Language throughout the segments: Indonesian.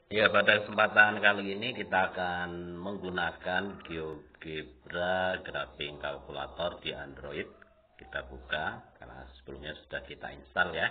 Ya, pada kesempatan kali ini kita akan menggunakan GeoGebra Graphing Calculator di Android. Kita buka karena sebelumnya sudah kita install ya.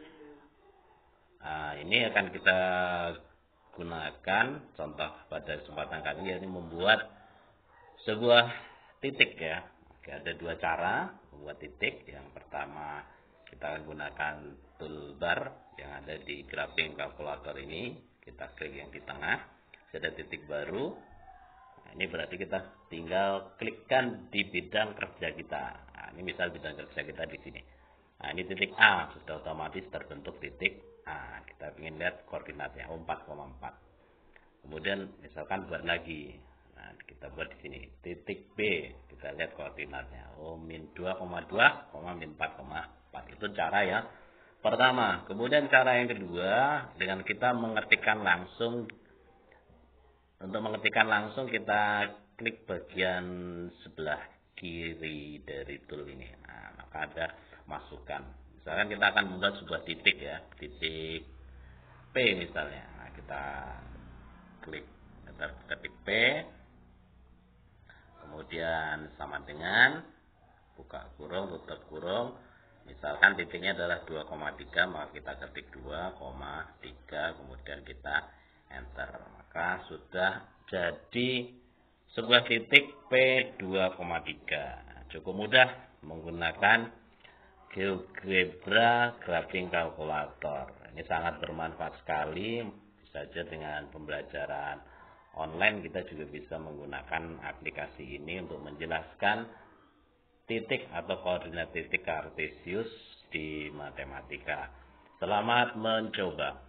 Nah, ini akan kita gunakan contoh pada kesempatan kali ini yaitu membuat sebuah titik ya. Oke, ada dua cara membuat titik. Yang pertama kita akan gunakan toolbar yang ada di Graphing Calculator ini. Kita klik yang di tengah, ada titik baru. Nah, ini berarti kita tinggal klikkan di bidang kerja kita. Nah, ini misal bidang kerja kita di sini. Nah, ini titik A sudah otomatis terbentuk titik A. Kita ingin lihat koordinatnya 4,4. Kemudian misalkan buat lagi. Nah, kita buat di sini titik B. Kita lihat koordinatnya. min 2,2, min 4,4. Itu cara yang pertama. Kemudian cara yang kedua dengan kita mengetikkan langsung. Untuk mengetikkan langsung kita klik bagian sebelah kiri dari tool ini. Nah, maka ada masukan. Misalkan kita akan membuat sebuah titik ya, titik P misalnya. Nah, kita klik, kita ketik P, kemudian sama dengan buka kurung, tutup kurung. Misalkan titiknya adalah 2,3, maka kita ketik 2,3, kemudian kita enter. Maka sudah jadi sebuah titik P2,3. Cukup mudah menggunakan GeoGebra Graphing Calculator. Ini sangat bermanfaat sekali. Bisa saja dengan pembelajaran online kita juga bisa menggunakan aplikasi ini untuk menjelaskan titik atau koordinat titik kartesius di matematika. Selamat mencoba.